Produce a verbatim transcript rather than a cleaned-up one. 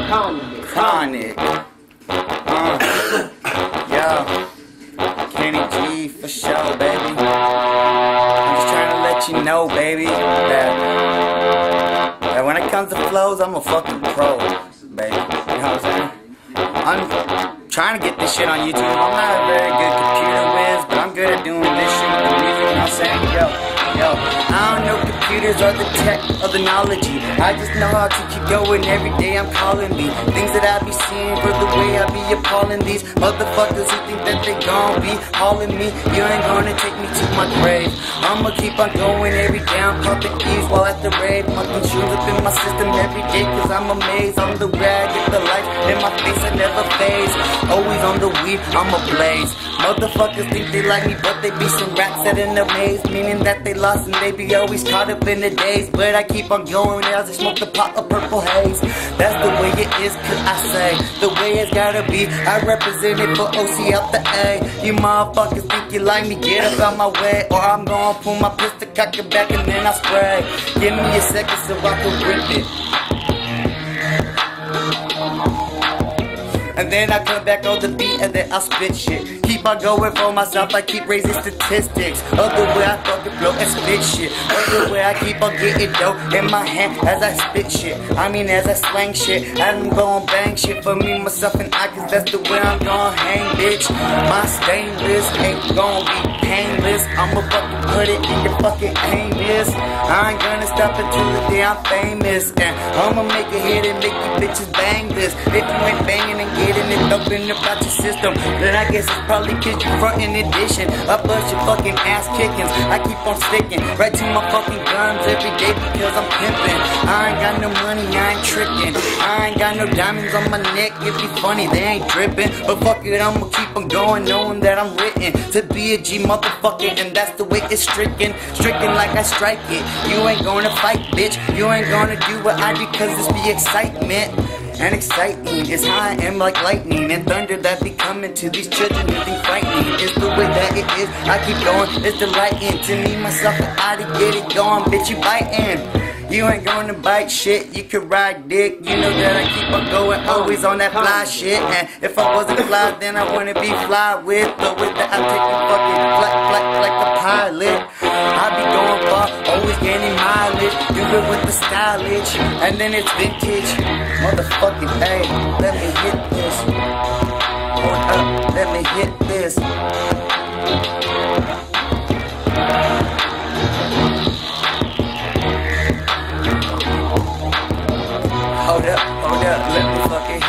Chronic. Uh, yo, Kenny G for sure, baby. I'm just trying to let you know, baby, that, that when it comes to flows, I'm a fucking pro, baby. You know what I'm saying? I'm trying to get this shit on YouTube. I'm not a very good computer whiz, but I'm good at doing this shit with the music. You know what I'm saying? Yo, yo, I don't know computers or the tech or the knowledge. I just know how to keep going every day. I'm calling me things that I be seeing for the way I be appalling these motherfuckers who think that they gon' be hauling me. You ain't gonna take me to my grave. I'ma keep on going every day. I'm pumping keys while at the rave. Mucking shoes up in my system every day, cause I'm amazed. I'm the way I get the light in my face, I never phase. Always on the weed, I'm a blaze. Motherfuckers think they like me, but they be some rats that in a maze, meaning that they lost and they be always caught up in the days. But I keep on going as I smoke the pot of purple haze. That's the way it is, cause I say the way it's gotta be. I represent it for O C out the A. You motherfuckers think you like me, get up out my way, or I'm gonna pull my pistol, cock it back, and then I spray. Give me a second so I can rip it. And then I come back on the beat and then I spit shit. Keep on going for myself, I keep raising statistics. Other way I fucking flow and spit shit. Other way I keep on getting dope in my hand as I spit shit. I mean as I slang shit, I'm gon' bang shit for me, myself and I, cause that's the way I'm gon' hang, bitch. My stainless ain't gon' be painless. I'ma fucking put it in your fucking anus. I ain't gonna stop until the day I'm famous. And I'ma make a hit and make you bitches bang this. If you ain't banging and getting it open about your system, then I guess it's probably cause you frontin' edition. I bust your fucking ass kickings. I keep on sticking right to my fucking guns every day because I'm pimping. I ain't got no money, I ain't tricking. I ain't got no diamonds on my neck. It'd be funny, they ain't dripping. But fuck it, I'ma keep on going, knowing that I'm written to be a G motherfucker, and that's the way it's stricken. Stricken like I strike it. You ain't gonna fight, bitch. You ain't gonna do what I do, cause it's the excitement. And exciting is how I am, like lightning and thunder that be coming to these children who think frightening is the way that it is. I keep going, it's delighting to me, myself, and I to get it going. Bitch, you biting. You ain't gonna bite shit, you can ride dick. You know that I keep on going, always on that fly shit. And if I wasn't fly, then I wouldn't be fly with. But with that, I take the fucking flight, flight like the pilot. I be going far, always gaining mileage. Do it with the stylish, and then it's vintage. Motherfucking A, let me hit this. Hold up, let me hit this. Hold up, hold up, let me fucking